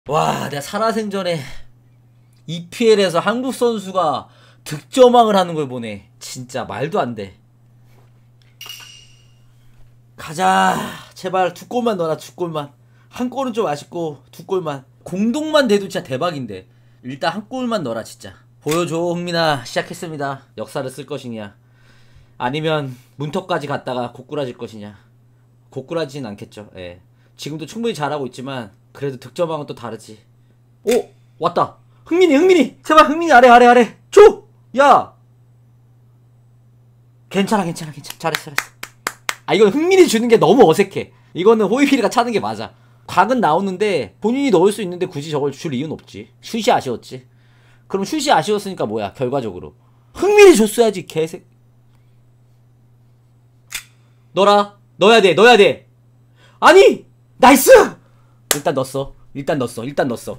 와, 내가 살아생전에 EPL에서 한국 선수가 득점왕을 하는 걸 보네. 진짜 말도 안 돼. 가자. 제발 두 골만 넣어라. 두 골만. 한 골은 좀 아쉽고 두 골만. 공동만 돼도 진짜 대박인데. 일단 한 골만 넣어라 진짜. 보여줘 흥민아. 시작했습니다. 역사를 쓸 것이냐, 아니면 문턱까지 갔다가 고꾸라질 것이냐. 고꾸라지진 않겠죠. 예. 지금도 충분히 잘하고 있지만 그래도 득점왕은 또 다르지. 오! 왔다. 흥민이 제발 흥민이 아래 줘! 야! 괜찮아 잘했어. 아, 이건 흥민이 주는 게 너무 어색해. 이거는 호이비리가 차는 게 맞아. 각은 나오는데 본인이 넣을 수 있는데 굳이 저걸 줄 이유는 없지. 슛이 아쉬웠지. 그럼 슛이 아쉬웠으니까 뭐야 결과적으로 흥민이 줬어야지. 개새. 넣어야 돼. 아니! 나이스! 일단 넣었어.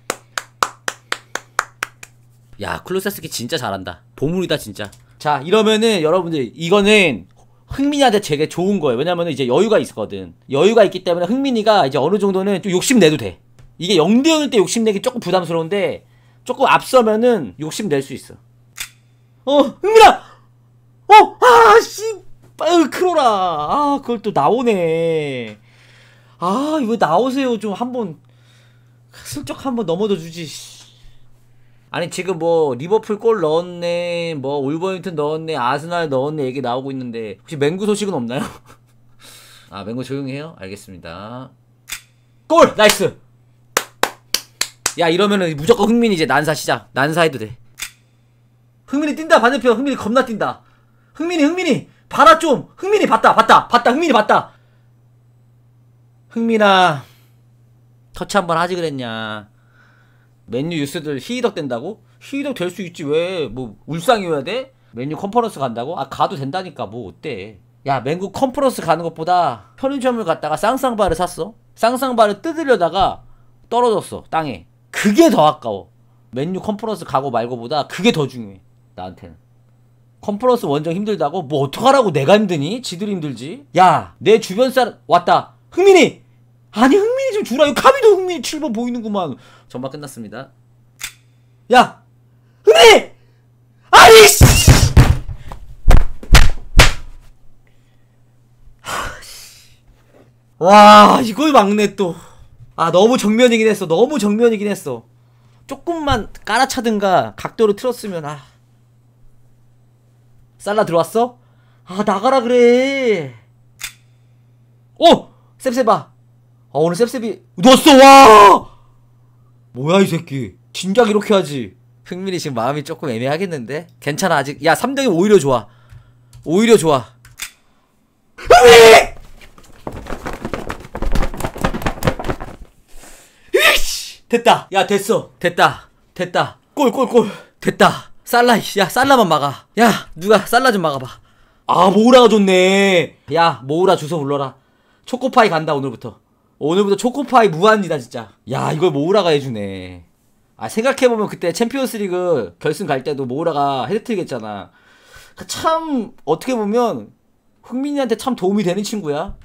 야, 클루세스키 진짜 잘한다. 보물이다 진짜. 자, 이러면은 여러분들 이거는 흥민이한테 되게 좋은 거예요. 왜냐면은 이제 여유가 있거든. 여유가 있기 때문에 흥민이가 이제 어느 정도는 좀 욕심내도 돼. 이게 0대0일 때 욕심내기 조금 부담스러운데 조금 앞서면은 욕심낼 수 있어. 흥민아! 크로라. 아, 그걸 또 나오네. 아, 이거 나오세요. 좀 한번 슬쩍 한번 넘어져 주지. 아니, 지금 뭐 리버풀 골 넣었네, 뭐 울버햄튼 넣었네, 아스날 넣었네 얘기 나오고 있는데 혹시 맹구 소식은 없나요? 아, 맹구 조용히 해요? 알겠습니다. 골! 나이스! 야, 이러면은 무조건 흥민이 이제 난사 시작. 난사해도 돼. 흥민이 뛴다. 반대편 흥민이 겁나 뛴다. 흥민이 봐라 좀. 흥민이 봤다. 흥민이 봤다. 흥민아, 터치 한번 하지 그랬냐. 맨유 유스들 히이덕 된다고? 히이덕 될 수 있지. 왜 뭐 울상이어야 돼? 맨유 컨퍼런스 간다고? 아, 가도 된다니까. 뭐 어때. 야, 맨유 컨퍼런스 가는 것보다 편의점을 갔다가 쌍쌍바를 샀어. 쌍쌍바를 뜯으려다가 떨어졌어 땅에. 그게 더 아까워. 맨유 컨퍼런스 가고 말고보다 그게 더 중요해 나한테는. 컨퍼런스 원정 힘들다고? 뭐 어떡하라고. 내가 힘드니? 지들이 힘들지. 야, 내 주변 사람 왔다. 흥민이! 아니, 흥민이 좀 주라. 이거 카비도 흥민이 7번 보이는구만. 전반 끝났습니다. 야! 흥민이! 아니 씨! 와, 이걸 막네 또. 아, 너무 정면이긴 했어. 조금만 깔아차든가 각도로 틀었으면. 아, 살라 들어왔어? 아, 나가라 그래. 오! 셉셉아. 오늘 셉셉이 넣었어. 와! 뭐야 이 새끼. 진작 이렇게 하지. 흥민이 지금 마음이 조금 애매하겠는데? 괜찮아 아직. 야, 3등이 오히려 좋아. 흥민이! 됐다. 야, 됐다. 골. 됐다. 살라. 야, 살라만 막아. 야, 누가 살라 좀 막아봐. 아, 모우라가 좋네. 야, 모우라 주소 불러라. 초코파이 간다. 오늘부터 초코파이 무한이다 진짜. 야, 이걸 모우라가 해주네. 아, 생각해보면 그때 챔피언스리그 결승 갈 때도 모우라가 헤드트릭 했잖아. 참 어떻게 보면 흥민이한테 참 도움이 되는 친구야.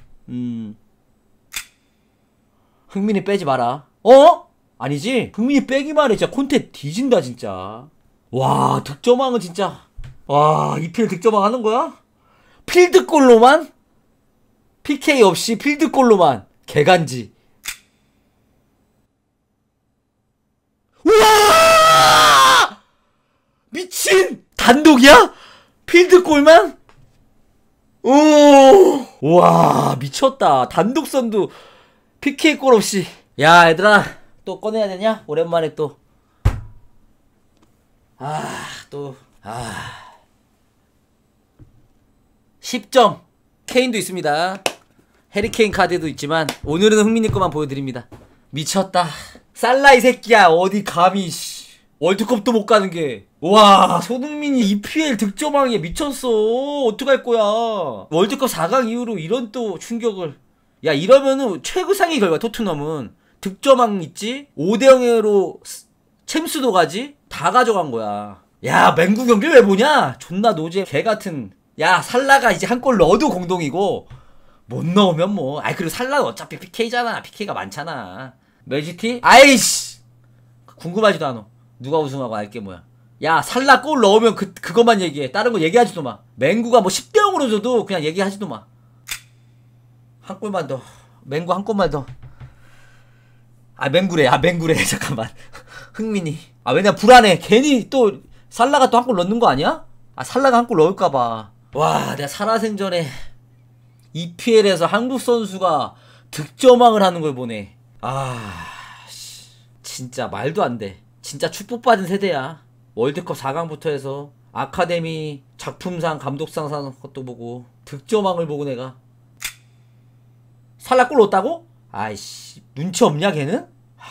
흥민이 빼지 마라. 아니지? 흥민이 빼기만 해. 진짜 콘테 뒤진다 진짜. 와, 득점왕은 진짜. 와, EPL 득점왕 하는 거야? 필드골로만? PK 없이 필드골로만. 개간지. 우와! 미친! 단독이야? 필드골만? 오! 우와, 미쳤다. 단독선도 PK골 없이. 야, 얘들아, 또 꺼내야 되냐? 오랜만에 또. 10점. 케인도 있습니다. 해리케인 카드도 있지만 오늘은 흥민이 거만 보여드립니다. 미쳤다. 살라 이 새끼야. 어디 감히 월드컵도 못 가는 게. 와, 손흥민이 EPL 득점왕에 미쳤어. 어떡할 거야. 월드컵 4강 이후로 이런 또 충격을. 야, 이러면은 최고상의 결과. 토트넘은 득점왕 있지, 5대0으로 챔스도 가지, 다 가져간 거야. 야, 맹구 경기 왜 보냐? 존나 노제 개같은. 야, 살라가 이제 한 골 넣어도 공동이고 못 넣으면 뭐. 아이, 그리고 살라는 어차피 PK잖아. PK가 많잖아. 맨시티? 아이씨 궁금하지도 않아. 누가 우승하고 알게 뭐야. 야 살라 골 넣으면 그것만 얘기해. 다른 거 얘기하지도 마. 맹구가 뭐 10대 0으로 줘도 그냥 얘기하지도 마. 한 골만 더. 맹구 한 골만 더. 아 맹구래. 잠깐만. 흥민이. 아 왜냐 불안해. 괜히 또 살라가 또 한 골 넣는 거 아니야? 아 살라가 한 골 넣을까봐. 와 내가 살아생전에 EPL에서 한국 선수가 득점왕을 하는 걸 보네. 아 진짜 말도 안 돼. 진짜 축복받은 세대야. 월드컵 4강부터 해서 아카데미 작품상 감독상 사는 것도 보고 득점왕을 보고 내가 살라 골 넣었다고? 아이씨 눈치 없냐 걔는?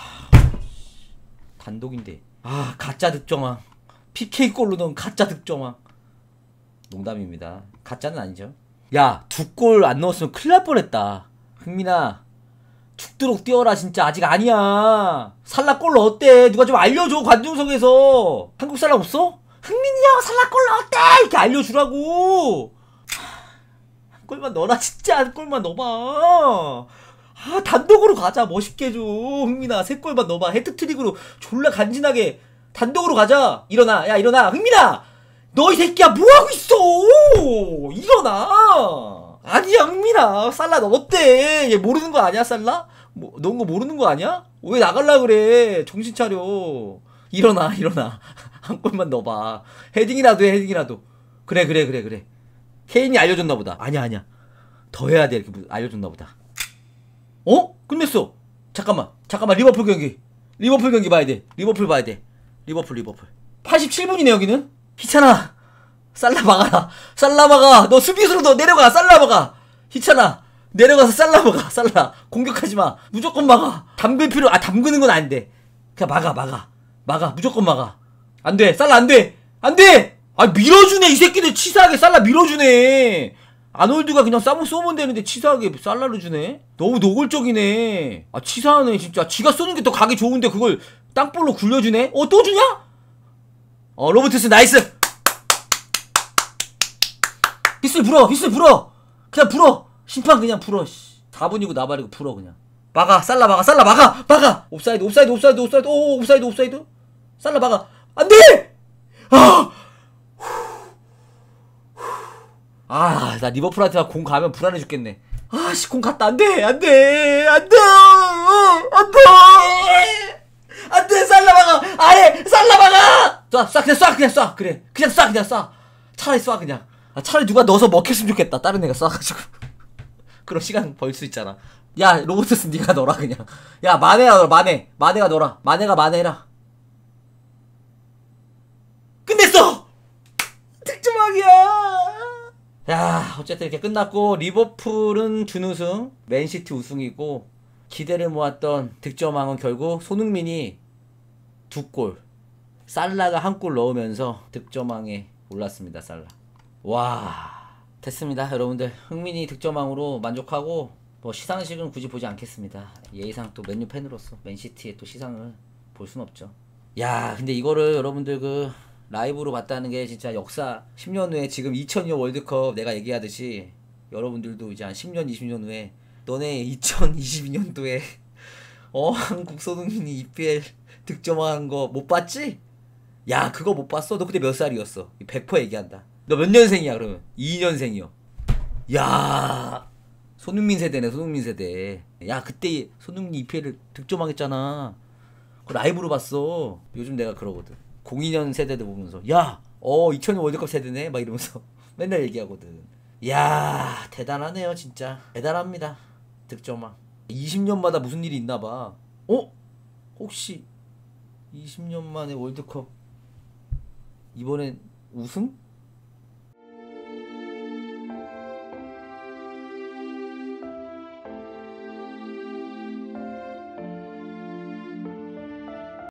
단독인데. 아 가짜 득점왕. PK 골로 넣은 가짜 득점왕. 농담입니다. 가짜는 아니죠. 야 2골 안 넣었으면 큰일 날 뻔했다. 흥민아 죽도록 뛰어라. 진짜 아직 아니야. 살라 골 넣었대. 누가 좀 알려줘. 관중석에서. 한국 사람 없어? 흥민이 형 살라 골 넣었대. 이렇게 알려주라고. 한 골만 넣어라. 진짜 한 골만 넣어봐. 아 단독으로 가자. 멋있게 해줘. 흥민아 3골만 넣어봐. 헤트트릭으로 졸라 간지나게 단독으로 가자. 일어나. 야 일어나. 흥민아 너 이 새끼야 뭐하고 있어. 일어나. 아니야 흥민아 살라 넣었대. 얘 모르는 거 아니야 살라? 뭐 넣은 거 모르는 거 아니야? 왜 나갈라 그래. 정신 차려. 일어나. 한 골만 넣어봐. 헤딩이라도 해. 헤딩이라도. 그래. 케인이 알려줬나 보다. 아니야 더 해야 돼. 이렇게 알려줬나 보다. 어? 끝냈어. 잠깐만 리버풀 경기 봐야 돼. 리버풀 87분이네 여기는. 희찬아 살라 막아라. 살라 막아. 너 수비수로 너 내려가. 살라 막아. 희찬아 내려가서 살라 막아. 살라 공격하지마. 무조건 막아. 담그는 건 안돼. 그냥 막아. 무조건 막아. 안돼. 살라 안돼. 아 밀어주네. 이 새끼들 치사하게 살라 밀어주네. 아놀드가 그냥 쏘면 되는데 치사하게 살라를 주네. 너무 노골적이네. 아 치사하네 진짜. 지가 쏘는 게 더 각이 좋은데 그걸 땅볼로 굴려주네. 또 주냐? 로버트스 나이스. 휘슬 불어. 그냥 불어. 심판 그냥 불어. 4분이고 나발이고 불어 그냥. 막아. 살라 막아. 옵사이드. 오 옵사이드. 살라 막아. 안돼. 나 리버풀한테 공 가면 불안해 죽겠네. 아씨 공 갔다. 안돼. 살라 막아. 아래 살라 막아. 그냥 쏴. 그래. 그냥 쏴. 차라리 쏴 그냥. 차라리 누가 넣어서 먹혔으면 좋겠다. 다른 애가 쏴가지고. 그럼 시간 벌 수 있잖아. 야 로버트스 니가 넣어라 그냥. 야 마네가 넣어라. 마네가 넣어라. 마네가 마네라. 끝냈어. 득점왕이야. 야 어쨌든 이렇게 끝났고 리버풀은 준우승, 맨시티 우승이고 기대를 모았던 득점왕은 결국 손흥민이 2골, 살라가 1골 넣으면서 득점왕에 올랐습니다. 살라. 와 됐습니다 여러분들. 흥민이 득점왕으로 만족하고 뭐 시상식은 굳이 보지 않겠습니다. 예의상 또 맨유 팬으로서 맨시티의 또 시상을 볼 순 없죠. 야 근데 이거를 여러분들 라이브로 봤다는 게 진짜 역사 10년 후에 지금 2002년 월드컵 내가 얘기하듯이 여러분들도 이제 한 10년 20년 후에 너네 2022년도에 한국 손흥민이 EPL 득점한 거 못 봤지? 야 그거 못 봤어? 너 그때 몇 살이었어? 100% 얘기한다. 너 몇 년생이야 그러면? 2년생이요. 야 손흥민 세대네. 손흥민 세대. 야 그때 손흥민이 EPL을 득점하겠잖아. 그거 라이브로 봤어. 요즘 내가 그러거든. 02년 세대들 보면서 2002 월드컵 세대네 막 이러면서 맨날 얘기하거든. 야 대단하네요 진짜. 대단합니다. 득점왕. 20년마다 무슨 일이 있나봐. 혹시 20년 만에 월드컵 이번엔 우승?